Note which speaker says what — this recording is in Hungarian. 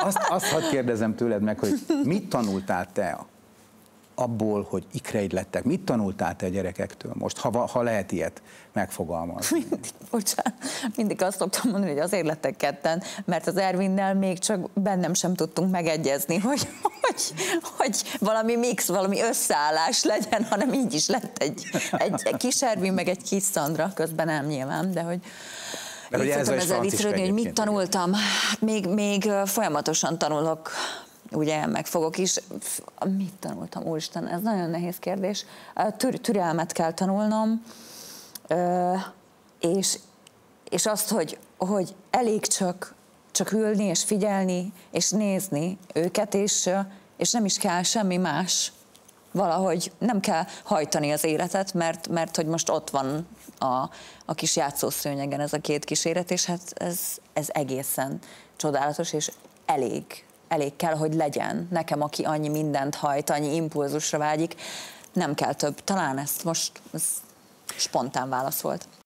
Speaker 1: azt hadd kérdezem tőled meg, hogy mit tanultál te abból, hogy ikreid lettek? Mit tanultál te a gyerekektől most, ha lehet ilyet megfogalmazni?
Speaker 2: Mindig azt szoktam mondani, hogy azért lettek ketten, mert az Ervinnel még csak bennem sem tudtunk megegyezni, hogy valami mix, valami összeállás legyen, hanem így is lett egy kis Ervin, meg egy kis Szandra, közben nem nyilván, de hogy... Így szoktam ezzel viccelődni, hogy mit tanultam. Hát még folyamatosan tanulok, ugye megfogok is. Mit tanultam? Úristen, ez nagyon nehéz kérdés. Türelmet kell tanulnom, és azt, hogy elég csak ülni, és figyelni, és nézni őket, és nem is kell semmi más. Valahogy nem kell hajtani az életet, mert hogy most ott van a kis játszószőnyegen ez a két kíséret, és hát ez egészen csodálatos, és elég kell, hogy legyen nekem, aki annyi mindent hajt, annyi impulzusra vágyik, nem kell több. Talán ez spontán válasz volt.